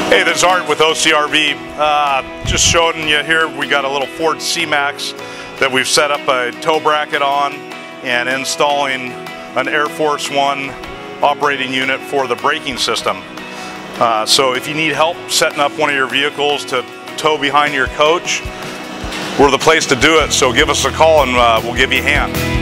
Hey, this is Art with OCRV. Just showing you here, we got a little Ford C-Max that we've set up a tow bracket on and installing an Air Force One operating unit for the braking system. So if you need help setting up one of your vehicles to tow behind your coach, we're the place to do it. So give us a call and we'll give you a hand.